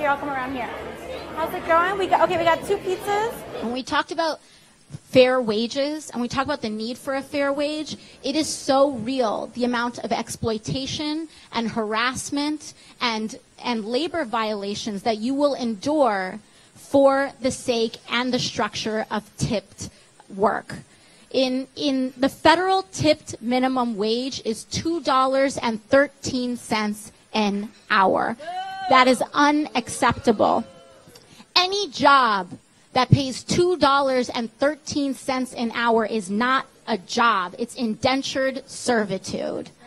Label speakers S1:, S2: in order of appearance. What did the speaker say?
S1: I'll come around here. How's it going? We got 2 pizzas.
S2: When we talked about fair wages and we talk about the need for a fair wage, it is so real, the amount of exploitation and harassment and labor violations that you will endure for the sake and the structure of tipped work. In the federal tipped minimum wage is $2.13 an hour. That is unacceptable. Any job that pays $2.13 an hour is not a job. It's indentured servitude.